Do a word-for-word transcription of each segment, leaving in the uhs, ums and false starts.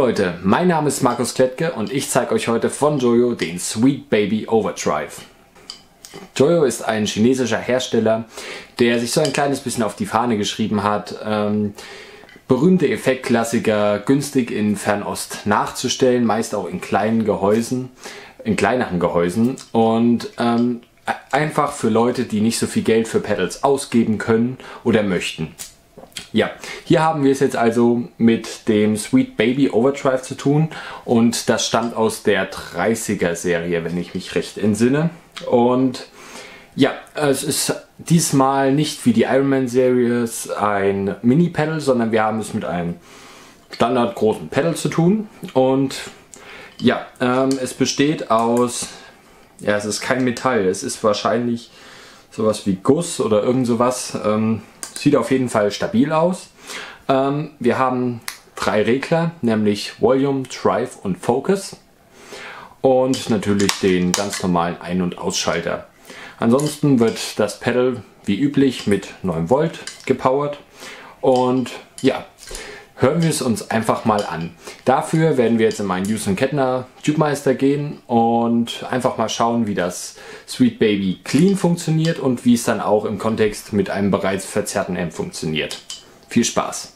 Leute, mein Name ist Markus Klettke und ich zeige euch heute von Joyo den Sweet Baby Overdrive. Joyo ist ein chinesischer Hersteller, der sich so ein kleines bisschen auf die Fahne geschrieben hat, ähm, berühmte Effektklassiker günstig in Fernost nachzustellen, meist auch in kleinen Gehäusen, in kleineren Gehäusen und ähm, einfach für Leute, die nicht so viel Geld für Pedals ausgeben können oder möchten. Ja, hier haben wir es jetzt also mit dem Sweet Baby Overdrive zu tun und das stammt aus der dreißiger Serie, wenn ich mich recht entsinne. Und ja, es ist diesmal nicht wie die Ironman Series ein Mini-Pedal, sondern wir haben es mit einem standard großen Pedal zu tun. Und ja, ähm, es besteht aus, ja, es ist kein Metall, es ist wahrscheinlich sowas wie Guss oder irgend sowas. Ähm, Sieht auf jeden Fall stabil aus. Ähm, wir haben drei Regler, nämlich Volume, Drive und Focus. Und natürlich den ganz normalen Ein- und Ausschalter. Ansonsten wird das Pedal wie üblich mit neun Volt gepowert. Und ja, hören wir es uns einfach mal an. Dafür werden wir jetzt in meinen Hughes und Kettner Tubemeister gehen und einfach mal schauen, wie das Sweet Baby Clean funktioniert und wie es dann auch im Kontext mit einem bereits verzerrten Amp funktioniert. Viel Spaß!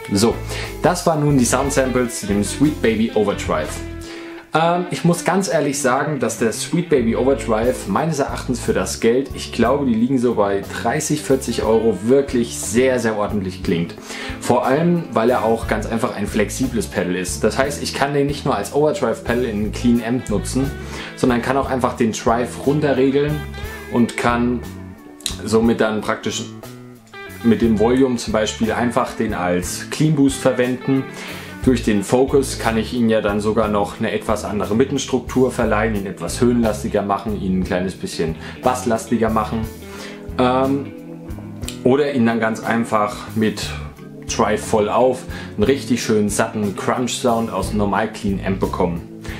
So, das waren nun die Sound Samples zu dem Sweet Baby Overdrive. Ähm, ich muss ganz ehrlich sagen, dass der Sweet Baby Overdrive meines Erachtens für das Geld, ich glaube, die liegen so bei dreißig, vierzig Euro, wirklich sehr, sehr ordentlich klingt. Vor allem, weil er auch ganz einfach ein flexibles Pedal ist. Das heißt, ich kann den nicht nur als Overdrive Pedal in Clean Amp nutzen, sondern kann auch einfach den Drive runterregeln und kann somit dann praktisch mit dem Volume zum Beispiel einfach den als Clean Boost verwenden. Durch den Focus kann ich ihn ja dann sogar noch eine etwas andere Mittenstruktur verleihen, ihn etwas höhenlastiger machen, ihn ein kleines bisschen basslastiger machen. Ähm, oder ihn dann ganz einfach mit Drive voll auf einen richtig schönen satten Crunch-Sound aus einem normal Clean Amp bekommen.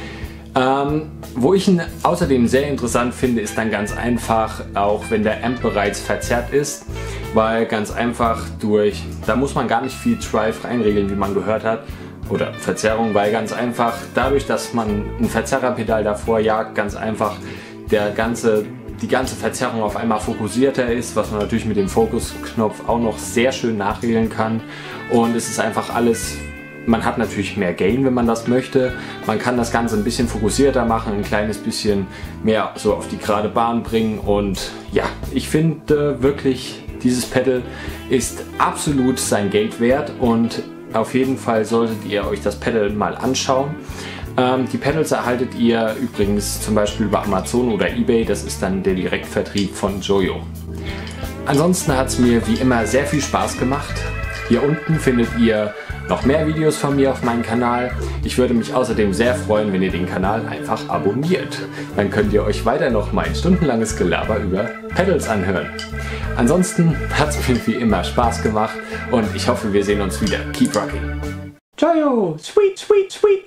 Ähm, wo ich ihn außerdem sehr interessant finde, ist dann ganz einfach, auch wenn der Amp bereits verzerrt ist, weil ganz einfach durch, da muss man gar nicht viel Drive reinregeln, wie man gehört hat, oder Verzerrung, weil ganz einfach dadurch, dass man ein Verzerrerpedal davor jagt, ganz einfach der ganze, die ganze Verzerrung auf einmal fokussierter ist, was man natürlich mit dem Fokusknopf auch noch sehr schön nachregeln kann, und es ist einfach alles. Man hat natürlich mehr Gain, wenn man das möchte. Man kann das Ganze ein bisschen fokussierter machen, ein kleines bisschen mehr so auf die gerade Bahn bringen. Und ja, ich finde wirklich, dieses Pedal ist absolut sein Geld wert, und auf jeden Fall solltet ihr euch das Pedal mal anschauen. Ähm, die Pedals erhaltet ihr übrigens zum Beispiel über Amazon oder eBay. Das ist dann der Direktvertrieb von Joyo. Ansonsten hat es mir wie immer sehr viel Spaß gemacht. Hier unten findet ihr noch mehr Videos von mir auf meinem Kanal. Ich würde mich außerdem sehr freuen, wenn ihr den Kanal einfach abonniert. Dann könnt ihr euch weiter noch mein stundenlanges Gelaber über Pedals anhören. Ansonsten hat es mir wie immer Spaß gemacht, und ich hoffe, wir sehen uns wieder. Keep rocking! Joyo! Sweet, sweet, sweet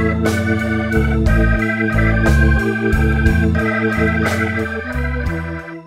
baby!